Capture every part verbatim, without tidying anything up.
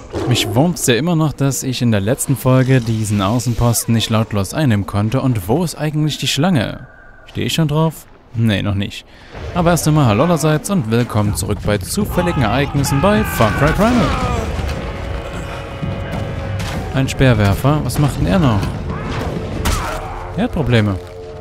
Mich wurmt's ja immer noch, dass ich in der letzten Folge diesen Außenposten nicht lautlos einnehmen konnte. Und wo ist eigentlich die Schlange? Stehe ich schon drauf? Nee, noch nicht. Aber erst einmal hallo allerseits und willkommen zurück bei zufälligen Ereignissen bei Far Cry Primal. Ein Speerwerfer. Was macht denn er noch? Er hat Probleme.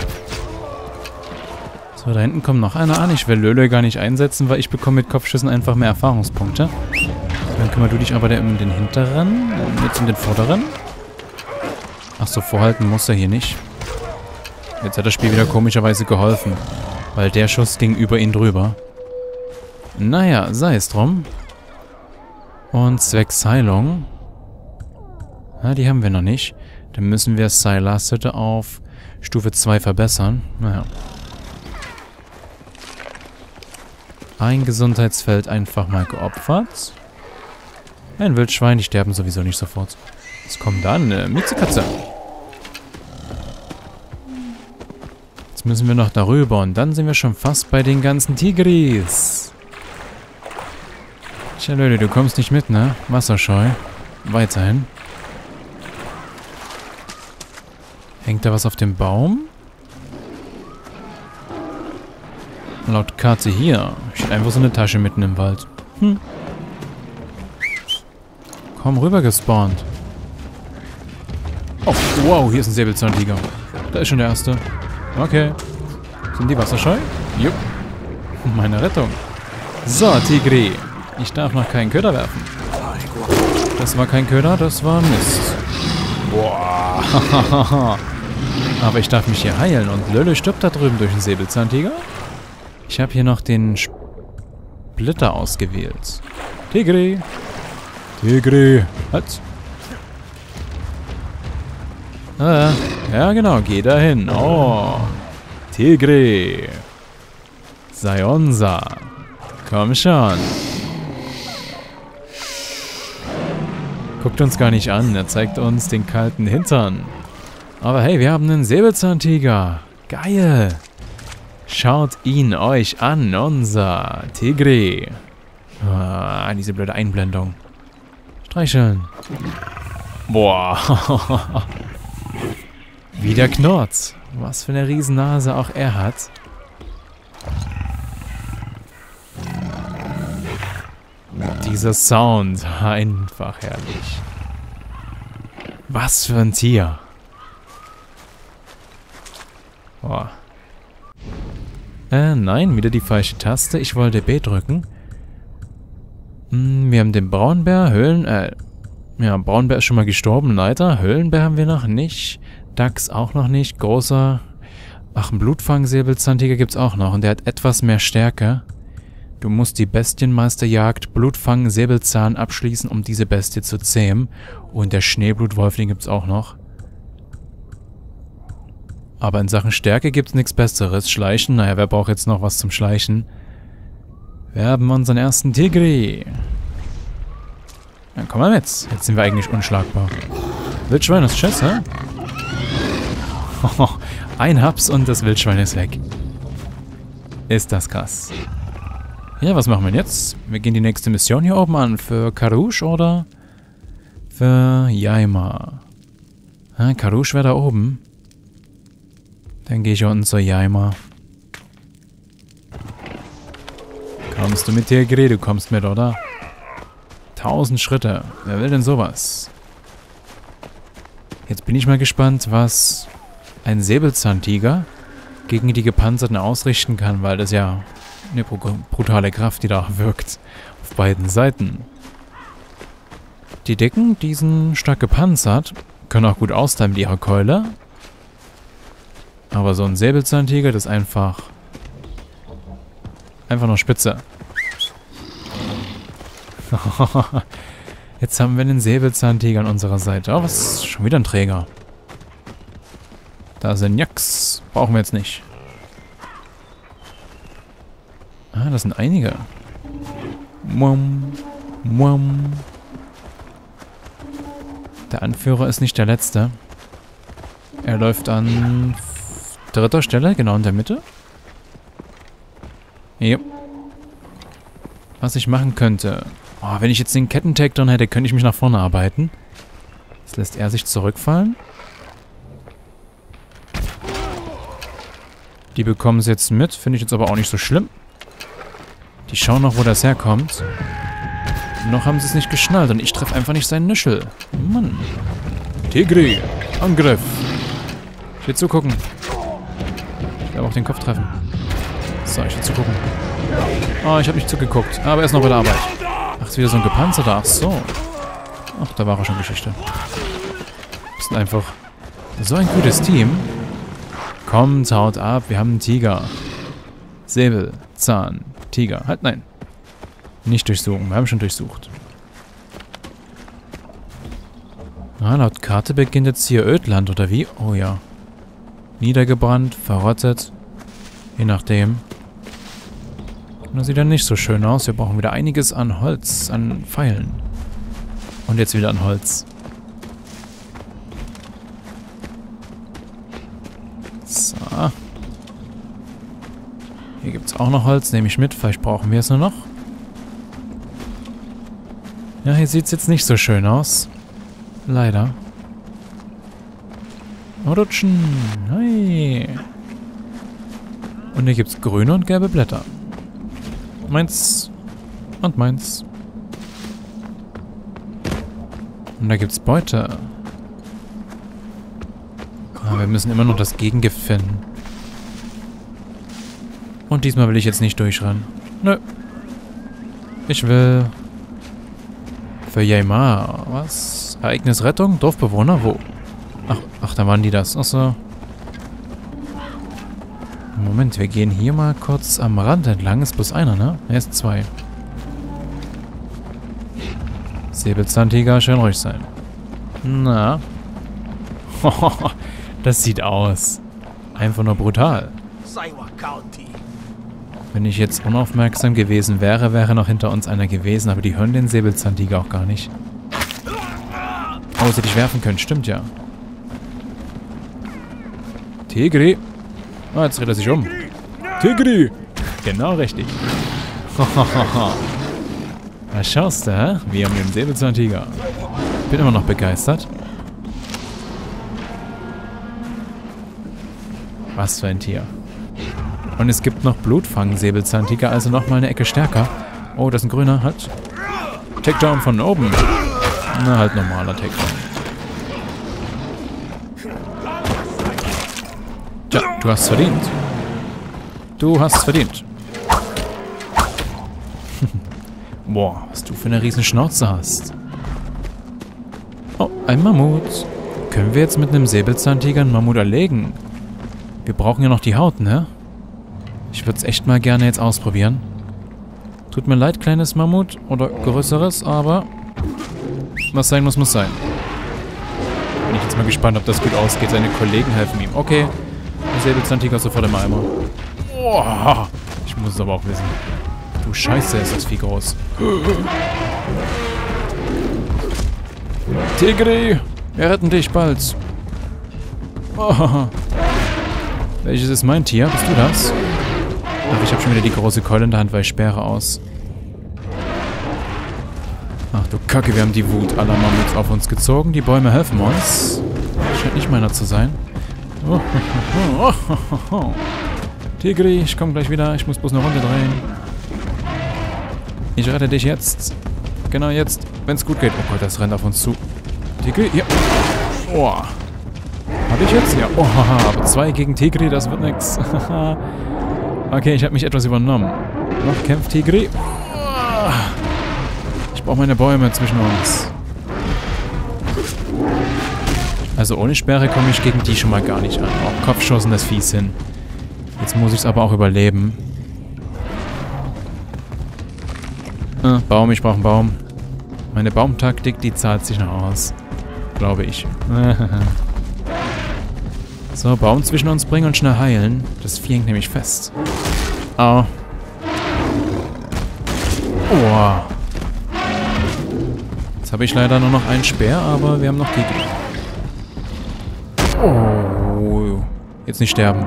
So, da hinten kommt noch einer an. Ich will Lölö gar nicht einsetzen, weil ich bekomme mit Kopfschüssen einfach mehr Erfahrungspunkte. Dann kümmer du dich aber um den hinteren, jetzt um den vorderen. Achso, vorhalten muss er hier nicht. Jetzt hat das Spiel wieder komischerweise geholfen, weil der Schuss ging über ihn drüber. Naja, sei es drum. Und zwecks Heilung. Ja, die haben wir noch nicht. Dann müssen wir Silas Hütte auf Stufe zwei verbessern. Naja. Ein Gesundheitsfeld einfach mal geopfert. Ein Wildschwein, die sterben sowieso nicht sofort. Was kommt da? Eine Miezekatze. Jetzt müssen wir noch darüber und dann sind wir schon fast bei den ganzen Tigris. Tja, Leute, du kommst nicht mit, ne? Wasserscheu. Weiterhin. Hängt da was auf dem Baum? Laut Karte hier steht einfach so eine Tasche mitten im Wald. Hm. Komm rüber gespawnt. Oh, wow, hier ist ein Säbelzahntiger. Da ist schon der erste. Okay. Sind die wasserscheu? Jupp. Meine Rettung. So, Tigri. Ich darf noch keinen Köder werfen. Das war kein Köder, das war Mist. Boah. Aber ich darf mich hier heilen und Lölö stirbt da drüben durch den Säbelzahntiger. Ich habe hier noch den Splitter ausgewählt. Tigri. Tigri. Halt. Ah, ja genau, geh dahin. Oh. Tigri. Sei unser. Komm schon. Guckt uns gar nicht an, er zeigt uns den kalten Hintern. Aber hey, wir haben einen Säbelzahntiger. Geil. Schaut ihn euch an, unser Tigri. Ah, diese blöde Einblendung. Streicheln. Boah. Wie der knurrt. Was für eine Riesennase auch er hat. Dieser Sound. Einfach herrlich. Was für ein Tier. Boah. Äh, nein, wieder die falsche Taste. Ich wollte B drücken. Hm, wir haben den Braunbär, Höhlen, äh, ja, Braunbär ist schon mal gestorben, leider. Höhlenbär haben wir noch nicht. Dachs auch noch nicht. Großer, ach, ein Blutfang-Säbelzahntiger gibt's auch noch. Und der hat etwas mehr Stärke. Du musst die Bestienmeisterjagd Blutfang-Säbelzahn abschließen, um diese Bestie zu zähmen. Und der Schneeblutwolf, den gibt's auch noch. Aber in Sachen Stärke gibt's nichts Besseres. Schleichen, naja, wer braucht jetzt noch was zum Schleichen? Wir haben unseren ersten Tigri. Dann komm mal mit. Jetzt sind wir eigentlich unschlagbar. Wildschwein ist Tschüss, hä? Ein Haps und das Wildschwein ist weg. Ist das krass. Ja, was machen wir jetzt? Wir gehen die nächste Mission hier oben an. Für Karoosh oder für Yaima? Ah, Karoosh wäre da oben. Dann gehe ich hier unten zur Yaima. Kommst du mit, Tigri? Du kommst mit, oder? Tausend Schritte. Wer will denn sowas? Jetzt bin ich mal gespannt, was ein Säbelzahntiger gegen die Gepanzerten ausrichten kann, weil das ja eine brutale Kraft, die da wirkt. Auf beiden Seiten. Die Dicken, die sind stark gepanzert, können auch gut austeilen mit ihrer Keule. Aber so ein Säbelzahntiger, das ist einfach... Einfach nur spitze. Jetzt haben wir einen Säbelzahntiger an unserer Seite. Oh, was ist schon wieder ein Träger? Da sind Jacks. Brauchen wir jetzt nicht. Ah, das sind einige. Muam, muam. Der Anführer ist nicht der letzte. Er läuft an dritter Stelle, genau in der Mitte. Jo. Was ich machen könnte. Oh, wenn ich jetzt den Kettentag drin hätte, könnte ich mich nach vorne arbeiten. Jetzt lässt er sich zurückfallen. Die bekommen es jetzt mit. Finde ich jetzt aber auch nicht so schlimm. Die schauen noch, wo das herkommt. Noch haben sie es nicht geschnallt und ich treffe einfach nicht seinen Nischel. Mann. Tigri, Angriff. Ich will zugucken. Ich will auch den Kopf treffen. So, ich will zugucken. Oh, ich habe nicht zugeguckt. Aber er ist noch bei der Arbeit. Ach, ist wieder so ein gepanzerter. Ach so. Ach, da war er schon Geschichte. Das ist einfach so ein gutes Team. Kommt, haut ab. Wir haben einen Tiger. Säbel, Zahn, Tiger. Halt, nein. Nicht durchsuchen. Wir haben schon durchsucht. Ah, laut Karte beginnt jetzt hier Ödland, oder wie? Oh ja. Niedergebrannt, verrottet. Je nachdem. Das sieht dann nicht so schön aus. Wir brauchen wieder einiges an Holz, an Pfeilen. Und jetzt wieder an Holz. So. Hier gibt es auch noch Holz, nehme ich mit. Vielleicht brauchen wir es nur noch. Ja, hier sieht es jetzt nicht so schön aus. Leider. Rutschen. Hi. Und hier gibt es grüne und gelbe Blätter. Meins. Und meins. Und da gibt es Beute. Ah, wir müssen immer noch das Gegengift finden. Und diesmal will ich jetzt nicht durchrennen. Nö. Ich will... Für Jaimar. Was? Ereignis Rettung? Dorfbewohner? Wo? Ach, ach, da waren die das. Achso. Moment, wir gehen hier mal kurz am Rand entlang. Ist bloß einer, ne? Er ist zwei. Säbelzahntiger, schön ruhig sein. Na. Das sieht aus. Einfach nur brutal. Wenn ich jetzt unaufmerksam gewesen wäre, wäre noch hinter uns einer gewesen, aber die hören den Säbelzahntiger auch gar nicht. Oh, sie dich werfen können, stimmt ja. Tigri. Ah, jetzt dreht er sich um. Tigri. Genau richtig. Was schaust du, hä? Wir haben den Säbelzahntiger. Bin immer noch begeistert. Was für ein Tier. Und es gibt noch Blutfang-Säbelzahntiger, also nochmal eine Ecke stärker. Oh, das ist ein grüner. Halt. Takedown von oben. Na, halt normaler Takedown. Tja, du hast es verdient. Du hast es verdient. Boah, was du für eine riesen Schnauze hast. Oh, ein Mammut. Können wir jetzt mit einem Säbelzahntiger einen Mammut erlegen? Wir brauchen ja noch die Haut, ne? Ich würde es echt mal gerne jetzt ausprobieren. Tut mir leid, kleines Mammut oder größeres, aber was sein muss, muss sein. Bin ich jetzt mal gespannt, ob das gut ausgeht. Seine Kollegen helfen ihm. Okay, der Säbelzahntiger ist sofort im Eimer. Oh, ich muss es aber auch wissen. Du Scheiße, ist das Vieh groß. Tigri, wir retten dich bald. Oh. Welches ist mein Tier? Bist du das? Ach, ich habe schon wieder die große Keule in der Hand, weil ich sperre aus. Ach du Kacke, wir haben die Wut aller Mammuts auf uns gezogen. Die Bäume helfen uns. Scheint nicht meiner zu sein. Oh, oh, oh, oh, oh. Tigri, ich komme gleich wieder. Ich muss bloß eine Runde drehen. Ich rette dich jetzt. Genau jetzt, wenn es gut geht. Oh Gott, das rennt auf uns zu. Tigri, ja. Oh. Hab ich jetzt? Ja. Oh, aber zwei gegen Tigri, das wird nix. Okay, ich habe mich etwas übernommen. Noch kämpft Tigri. Ich brauche meine Bäume zwischen uns. Also ohne Sperre komme ich gegen die schon mal gar nicht an. Oh, Kopfschuss und das Viehs hin. Jetzt muss ich es aber auch überleben. Äh, Baum, ich brauche einen Baum. Meine Baumtaktik, die zahlt sich noch aus. Glaube ich. So, Baum zwischen uns bringen und schnell heilen. Das Vieh hängt nämlich fest. Au. Oh. Jetzt habe ich leider nur noch einen Speer, aber wir haben noch die. Oh. Jetzt nicht sterben.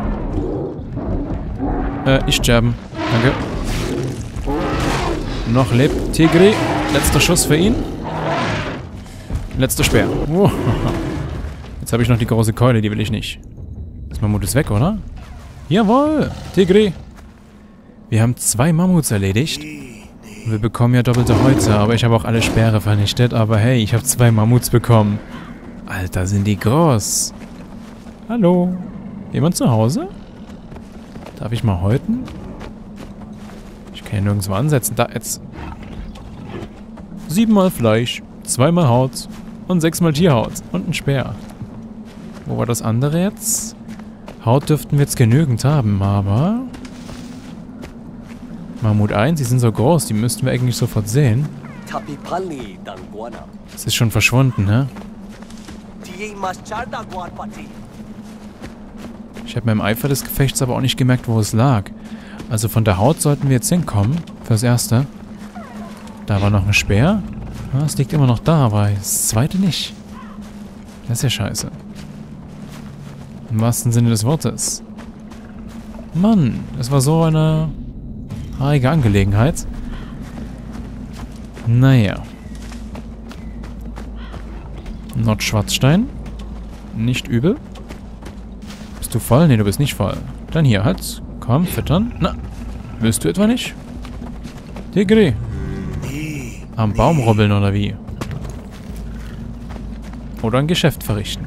Äh, nicht sterben. Danke. Noch lebt Tigri. letzter Schuss für ihn. Letzter Speer. Oh. Jetzt habe ich noch die große Keule, die will ich nicht. Das Mammut ist weg, oder? Jawohl! Tigri! Wir haben zwei Mammuts erledigt. Wir bekommen ja doppelte Häute, aber ich habe auch alle Speere vernichtet. Aber hey, ich habe zwei Mammuts bekommen. Alter, sind die groß. Hallo? Jemand zu Hause? Darf ich mal häuten? Ich kann ja nirgendwo ansetzen. Da, jetzt. Siebenmal Fleisch, zweimal Haut und sechsmal Tierhaut und ein Speer. Wo war das andere jetzt? Haut dürften wir jetzt genügend haben, aber... Mammut eins, die sind so groß, die müssten wir eigentlich sofort sehen. Es ist schon verschwunden, ne? Ich habe mir im Eifer des Gefechts aber auch nicht gemerkt, wo es lag. Also von der Haut sollten wir jetzt hinkommen, fürs Erste. Da war noch ein Speer. Ja, es liegt immer noch da, aber das zweite nicht. Das ist ja scheiße. Im wahrsten Sinne des Wortes. Mann, es war so eine haarige Angelegenheit. Naja. Nordschwarzstein. Nicht übel. Bist du voll? Nee, du bist nicht voll. Dann hier, halt. Komm, füttern. Na, willst du etwa nicht? Tigri. Am Baum rubbeln oder wie? Oder ein Geschäft verrichten.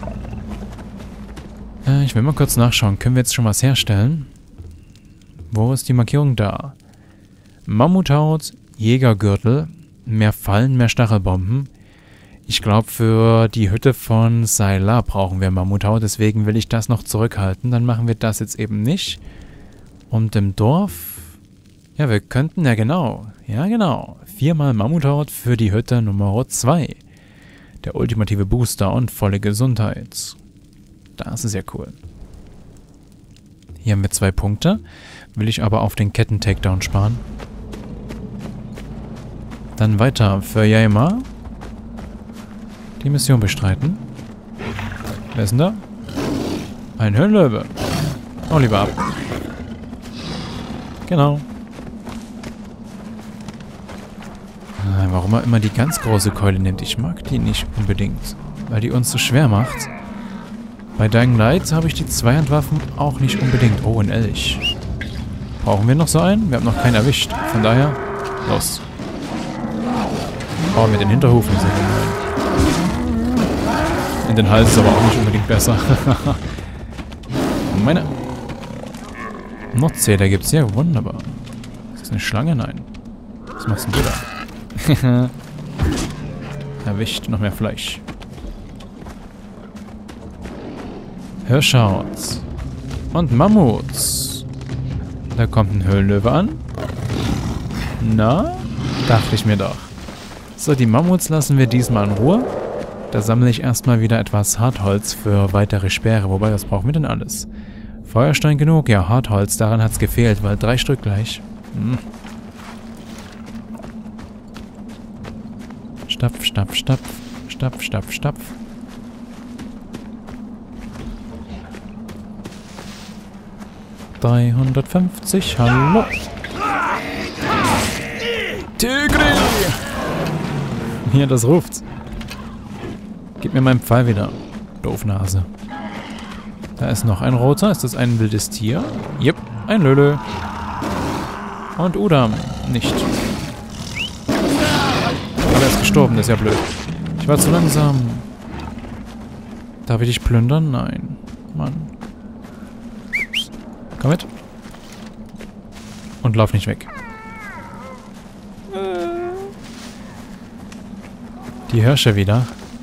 Äh, ich will mal kurz nachschauen. Können wir jetzt schon was herstellen? Wo ist die Markierung da? Mammuthaut, Jägergürtel, mehr Fallen, mehr Stachelbomben. Ich glaube, für die Hütte von Sayla brauchen wir Mammuthaut. Deswegen will ich das noch zurückhalten. Dann machen wir das jetzt eben nicht. Und im Dorf... Ja, wir könnten... Ja, genau. Ja, genau. Viermal Mammuthaut für die Hütte Nummer zwei. Der ultimative Booster und volle Gesundheit. Das ist ja cool. Hier haben wir zwei Punkte. Will ich aber auf den Ketten-Takedown sparen. Dann weiter für Yaima. Die Mission bestreiten. Wer ist denn da? Ein Höhenlöwe. Oh, lieber ab. Genau. Warum er immer die ganz große Keule nimmt. Ich mag die nicht unbedingt. Weil die uns so schwer macht. Bei Dying Light habe ich die Zweihandwaffen auch nicht unbedingt. Oh, ein Elch. Brauchen wir noch so einen? Wir haben noch keinen erwischt. Von daher, los. Oh, mit den Hinterhufen sind wir. In den Hals ist aber auch nicht unbedingt besser. Meine Nordzähler gibt es ja. Wunderbar. Ist das eine Schlange? Nein. Was machst denn du da? Erwischt, noch mehr Fleisch. Hirschhaut. Und Mammuts. Da kommt ein Höhlenlöwe an. Na? Dachte ich mir doch. So, die Mammuts lassen wir diesmal in Ruhe. Da sammle ich erstmal wieder etwas Hartholz für weitere Speere. Wobei, was brauchen wir denn alles? Feuerstein genug? Ja, Hartholz. Daran hat es gefehlt, weil drei Stück gleich. Hm. Stapf, stapf, stapf, stapf, stapf, stapf. dreihundertfünfzig, hallo. Tigri! Hier, das ruft. Gib mir meinen Pfeil wieder. Doofnase. Da ist noch ein roter. Ist das ein wildes Tier? Jep, ein Lölö. Und Udam. Nicht. Aber er ist gestorben, das ist ja blöd. Ich war zu langsam. Darf ich dich plündern? Nein. Mann. Komm mit. Und lauf nicht weg. Die Hirsche wieder.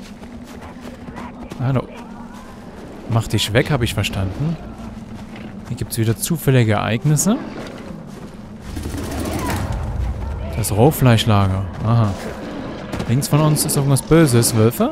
Hallo. Mach dich weg, habe ich verstanden. Hier gibt es wieder zufällige Ereignisse. Das Rohfleischlager. Aha. Links von uns ist irgendwas Böses. Wölfe?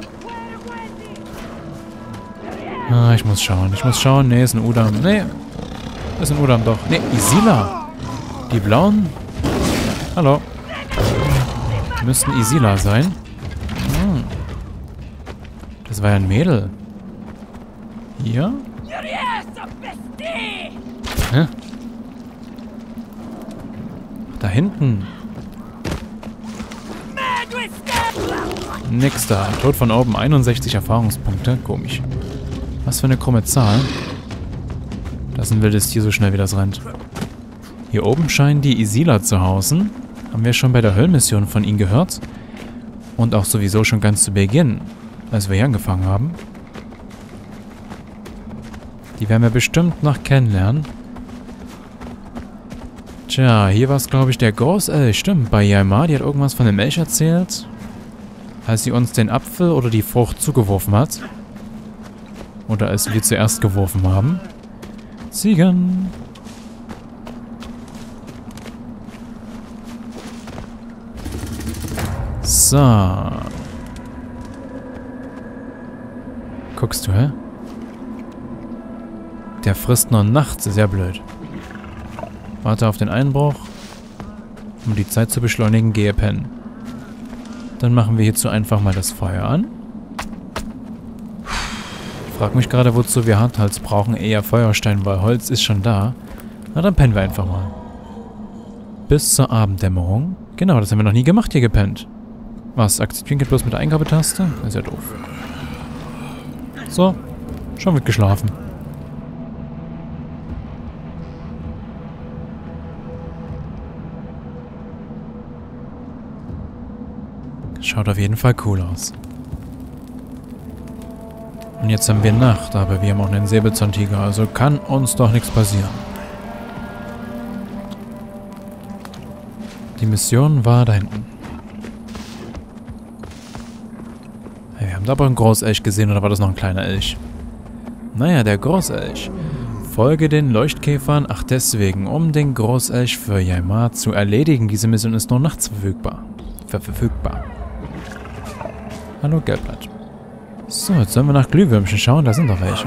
Ah, ich muss schauen. Ich muss schauen. Nee, ist ein Udam. Nee. Ist ein Udam doch. Nee, Isila. Die blauen. Hallo. Müssten Isila sein. Hm. Das war ja ein Mädel. Hier? Hä? Da hinten. Nix da. Tod von oben. einundsechzig Erfahrungspunkte. Komisch. Was für eine krumme Zahl. Das ist ein wildes Tier, so schnell wie das rennt. Hier oben scheinen die Isila zu hausen. Haben wir schon bei der Höhlenmission von ihnen gehört. Und auch sowieso schon ganz zu Beginn, als wir hier angefangen haben. Die werden wir bestimmt noch kennenlernen. Tja, hier war es, glaube ich, der Großelch. Stimmt, bei Yaimar, die hat irgendwas von dem Elch erzählt. Als sie uns den Apfel oder die Frucht zugeworfen hat. Oder als wir zuerst geworfen haben. Ziegen. So. Guckst du, hä? Der frisst nur nachts, ist ja blöd. Warte auf den Einbruch. Um die Zeit zu beschleunigen, gehe pennen. Dann machen wir hierzu einfach mal das Feuer an. Ich frag mich gerade, wozu wir Hartholz brauchen. Eher Feuerstein, weil Holz ist schon da. Na, dann pennen wir einfach mal. Bis zur Abenddämmerung. Genau, das haben wir noch nie gemacht, hier gepennt. Was, akzeptieren geht bloß mit der Eingabetaste? Das ist ja doof. So, schon wird geschlafen. Schaut auf jeden Fall cool aus. Und jetzt haben wir Nacht, aber wir haben auch einen Säbelzahntiger, also kann uns doch nichts passieren. Die Mission war da hinten. Hey, wir haben da aber einen Großelch gesehen, oder war das noch ein kleiner Elch? Naja, der Großelch. Folge den Leuchtkäfern, ach deswegen, um den Großelch für Yaimar zu erledigen. Diese Mission ist nur nachts verfügbar. Ver verfügbar. Hallo, Gelbblatt. So, jetzt sollen wir nach Glühwürmchen schauen, da sind doch welche.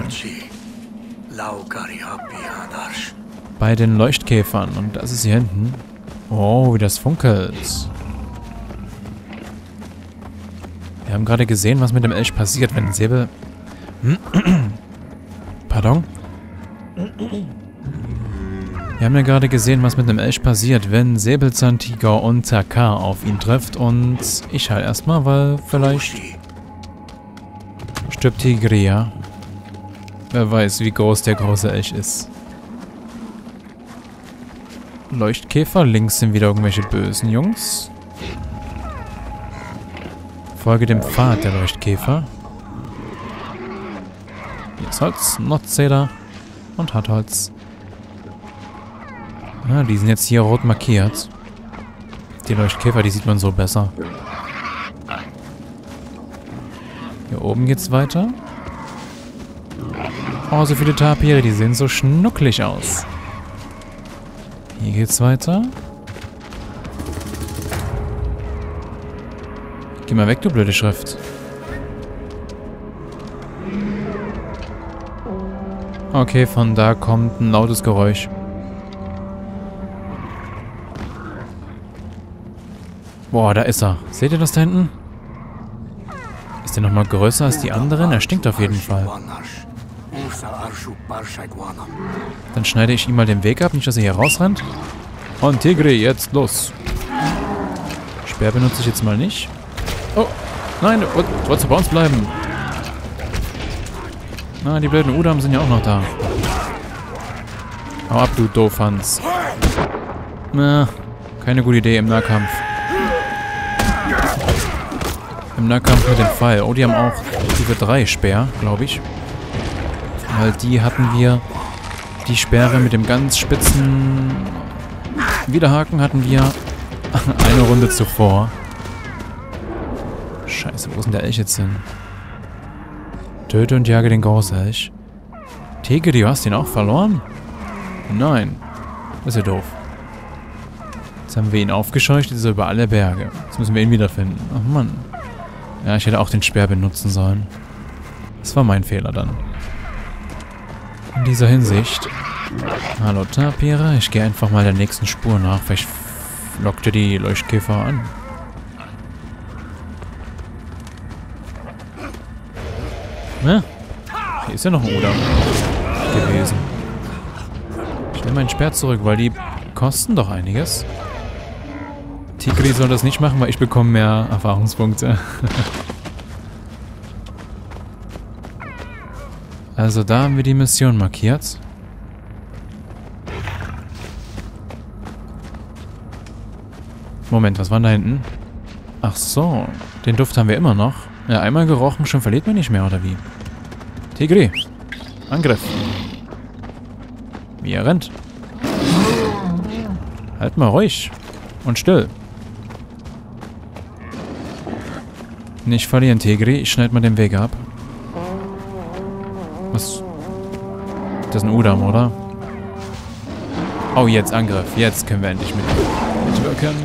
Bei den Leuchtkäfern, und das ist hier hinten. Oh, wie das funkelt. Wir haben gerade gesehen, was mit dem Elch passiert, wenn ein Säbel... Pardon? Wir haben ja gerade gesehen, was mit einem Elch passiert, wenn Säbelzahntiger und Takar auf ihn trifft. Und ich halt erstmal, weil vielleicht stirbt Tigria. Wer weiß, wie groß der große Elch ist. Leuchtkäfer, links sind wieder irgendwelche bösen Jungs. Folge dem Pfad der Leuchtkäfer. Hier ist Holz, Notzeder und Hartholz. Ah, die sind jetzt hier rot markiert. Die Leuchtkäfer, die sieht man so besser. Hier oben geht's weiter. Oh, so viele Tapire, die sehen so schnucklig aus. Hier geht's weiter. Geh mal weg, du blöde Schrift. Okay, von da kommt ein lautes Geräusch. Boah, da ist er. Seht ihr das da hinten? Ist der nochmal größer als die anderen? Er stinkt auf jeden Fall. Dann schneide ich ihm mal den Weg ab, nicht dass er hier rausrennt. Und Tigri, jetzt los. Speer benutze ich jetzt mal nicht. Oh, nein, du wolltest du bei uns bleiben. Na, die blöden Udam sind ja auch noch da. Hau ab, du Doofhans. Na, keine gute Idee im Nahkampf. Im Nahkampf mit dem Pfeil. Oh, die haben auch Stufe drei Speer, glaube ich. Weil die hatten wir... Die Speere mit dem ganz spitzen Widerhaken hatten wir eine Runde zuvor. Scheiße, wo ist denn der Elch jetzt hin? Töte und jage den Großelch. Tigri, du hast ihn auch verloren? Nein. Das ist ja doof. Jetzt haben wir ihn aufgescheucht, jetzt ist er über alle Berge. Jetzt müssen wir ihn wiederfinden. Ach Mann. Ja, ich hätte auch den Speer benutzen sollen. Das war mein Fehler dann. In dieser Hinsicht. Hallo Tapire, ich gehe einfach mal der nächsten Spur nach. Vielleicht lockt ihr die Leuchtkäfer an. Ne? Hier ist ja noch ein Oder gewesen. Ich nehme meinen Speer zurück, weil die kosten doch einiges. Tigri soll das nicht machen, weil ich bekomme mehr Erfahrungspunkte. Also da haben wir die Mission markiert. Moment, was war da hinten? Ach so, den Duft haben wir immer noch. Ja, einmal gerochen, schon verliert man nicht mehr, oder wie? Tigri, Angriff. Wie er rennt. Halt mal ruhig. Und still. Nicht verlieren, Tigri. Ich schneide mal den Weg ab. Was? Das ist ein Udam, oder? Oh, jetzt Angriff. Jetzt können wir endlich mit mitwirken.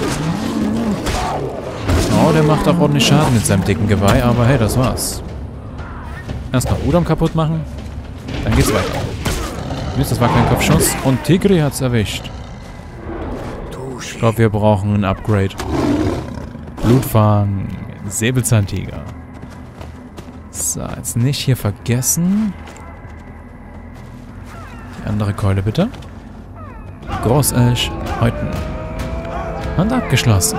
Oh, der macht auch ordentlich Schaden mit seinem dicken Geweih, aber hey, das war's. Erst noch Udam kaputt machen. Dann geht's weiter. Mist, das war kein Kopfschuss. Und Tigri hat's erwischt. Ich glaube, wir brauchen ein Upgrade. Blutfang. Säbelzahntiger. So, jetzt nicht hier vergessen. Die andere Keule bitte. Großelch. Häuten. Und abgeschlossen.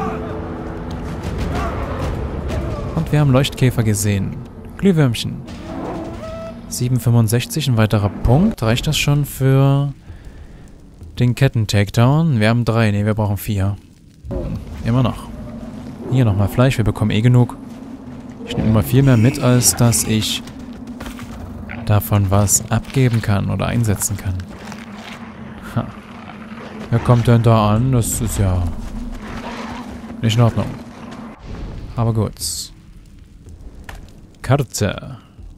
Und wir haben Leuchtkäfer gesehen. Glühwürmchen. sieben Komma fünfundsechzig, ein weiterer Punkt. Reicht das schon für den Ketten-Takedown? Wir haben drei. Ne, wir brauchen vier. Immer noch. Hier nochmal Fleisch. Wir bekommen eh genug. Ich nehme immer viel mehr mit, als dass ich davon was abgeben kann oder einsetzen kann. Ha. Wer kommt denn da an? Das ist ja nicht in Ordnung. Aber gut. Karte.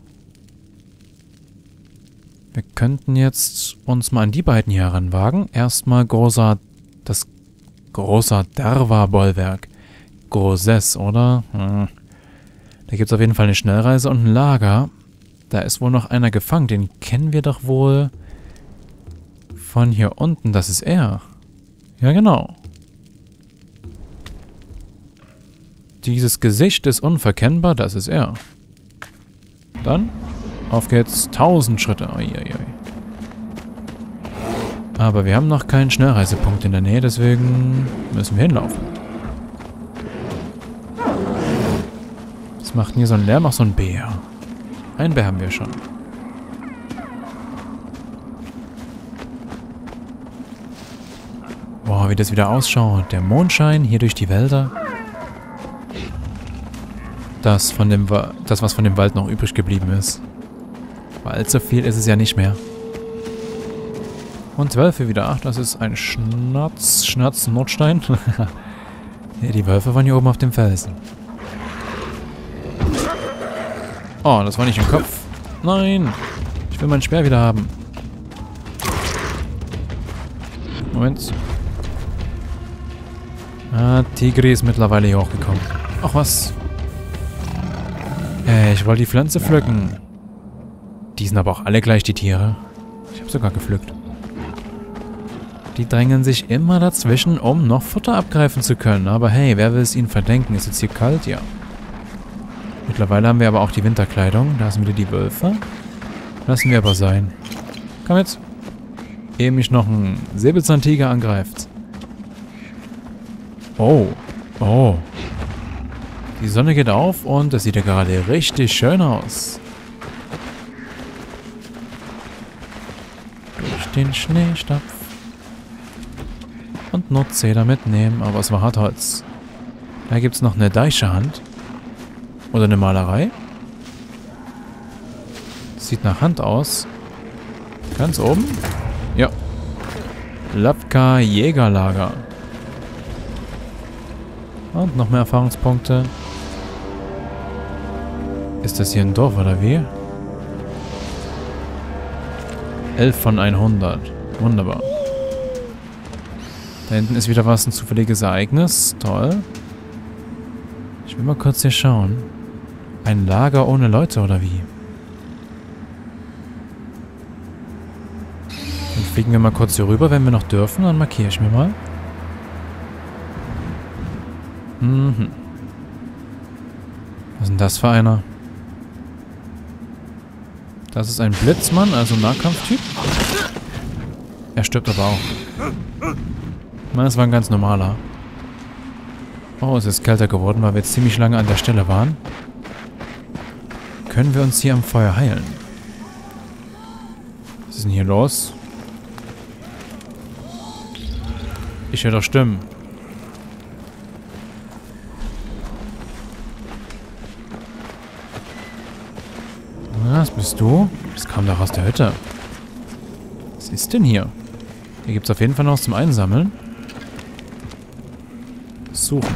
Wir könnten jetzt uns mal an die beiden hier heranwagen. Erstmal großer, das großer Darwa-Bollwerk. Großes, oder? Hm. Da gibt es auf jeden Fall eine Schnellreise und ein Lager. Da ist wohl noch einer gefangen. Den kennen wir doch wohl von hier unten. Das ist er. Ja, genau. Dieses Gesicht ist unverkennbar. Das ist er. Dann auf geht's. Tausend Schritte. Ui, ui, ui. Aber wir haben noch keinen Schnellreisepunkt in der Nähe. Deswegen müssen wir hinlaufen. Was macht denn hier so ein Lärm? Ach, so ein Bär. Ein Bär haben wir schon. Boah, wie das wieder ausschaut. Der Mondschein hier durch die Wälder. Das, von dem das, was von dem Wald noch übrig geblieben ist. Weil allzu viel ist es ja nicht mehr. Und Wölfe wieder. Ach, das ist ein Schnatz, Schnatz, Notstein. Ja, die Wölfe waren hier oben auf dem Felsen. Oh, das war nicht im Kopf. Nein. Ich will mein Speer wieder haben. Moment. Ah, Tigri ist mittlerweile hier hochgekommen. Ach was. Äh, ich wollte die Pflanze pflücken. Die sind aber auch alle gleich, die Tiere. Ich habe sogar gepflückt. Die drängen sich immer dazwischen, um noch Futter abgreifen zu können. Aber hey, wer will es ihnen verdenken? Ist jetzt hier kalt? Ja. Mittlerweile haben wir aber auch die Winterkleidung. Da sind wieder die Wölfe. Lassen wir aber sein. Komm jetzt. Ehe mich noch ein Säbelzahntiger angreift. Oh. Oh. Die Sonne geht auf und das sieht ja gerade richtig schön aus. Durch den Schneestapf. Und Notzeder mitnehmen, aber es war Hartholz. Da gibt es noch eine Deichehand. Oder eine Malerei. Sieht nach Hand aus. Ganz oben. Ja. Lapka Jägerlager. Und noch mehr Erfahrungspunkte. Ist das hier ein Dorf oder wie? elf von hundert. Wunderbar. Da hinten ist wieder was, ein zufälliges Ereignis. Toll. Ich will mal kurz hier schauen. Ein Lager ohne Leute, oder wie? Dann fliegen wir mal kurz hier rüber, wenn wir noch dürfen. Dann markiere ich mir mal. Mhm. Was ist denn das für einer? Das ist ein Blitzmann, also ein Nahkampftyp. Er stirbt aber auch. Ich meine, das war ein ganz normaler. Oh, es ist kälter geworden, weil wir jetzt ziemlich lange an der Stelle waren. Können wir uns hier am Feuer heilen? Was ist denn hier los? Ich höre doch Stimmen. Was bist du? Das kam doch aus der Hütte. Was ist denn hier? Hier gibt es auf jeden Fall noch was zum Einsammeln. Suchen.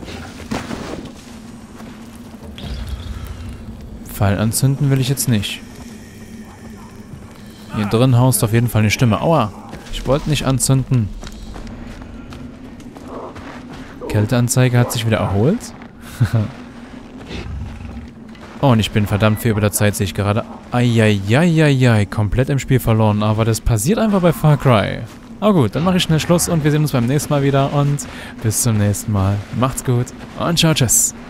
Pfeil anzünden will ich jetzt nicht. Hier drin haust auf jeden Fall eine Stimme. Aua! Ich wollte nicht anzünden. Kälteanzeige hat sich wieder erholt. Oh, und ich bin verdammt viel über der Zeit, sehe ich gerade. Eieieiei, komplett im Spiel verloren. Aber das passiert einfach bei Far Cry. Aber gut, dann mache ich schnell Schluss und wir sehen uns beim nächsten Mal wieder. Und bis zum nächsten Mal. Macht's gut und ciao, tschüss.